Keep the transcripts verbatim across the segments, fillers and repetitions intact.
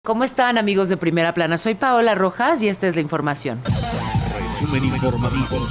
¿Cómo están, amigos de Primera Plana? Soy Paola Rojas y esta es la información. Resumen informativo.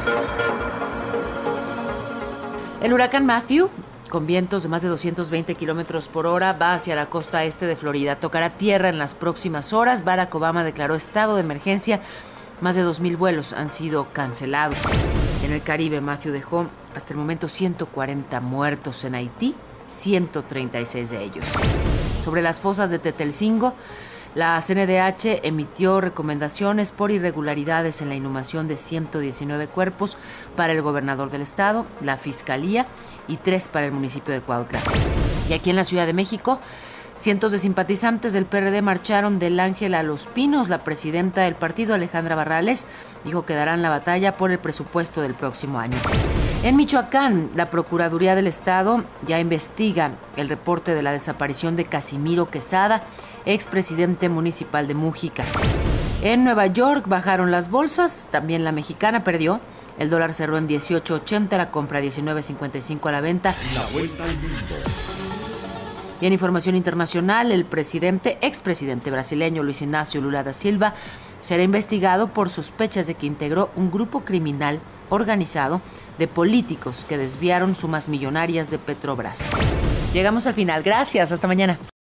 El huracán Matthew, con vientos de más de doscientos veinte kilómetros por hora, va hacia la costa este de Florida. Tocará tierra en las próximas horas. Barack Obama declaró estado de emergencia. Más de dos mil vuelos han sido cancelados. En el Caribe, Matthew dejó hasta el momento ciento cuarenta muertos. En Haití, ciento treinta y seis de ellos. Sobre las fosas de Tetelcingo, la C N D H emitió recomendaciones por irregularidades en la inhumación de ciento diecinueve cuerpos para el gobernador del estado, la Fiscalía y tres para el municipio de Cuautla. Y aquí en la Ciudad de México, cientos de simpatizantes del P R D marcharon del Ángel a Los Pinos. La presidenta del partido, Alejandra Barrales, dijo que darán la batalla por el presupuesto del próximo año. En Michoacán, la Procuraduría del Estado ya investiga el reporte de la desaparición de Casimiro Quesada, expresidente municipal de Mújica. En Nueva York bajaron las bolsas, también la mexicana perdió. El dólar cerró en dieciocho ochenta, la compra diecinueve cincuenta y cinco a la venta. La vuelta al mundo. Y en información internacional, el presidente, expresidente brasileño Luis Ignacio Lula da Silva será investigado por sospechas de que integró un grupo criminal organizado de políticos que desviaron sumas millonarias de Petrobras. Llegamos al final. Gracias. Hasta mañana.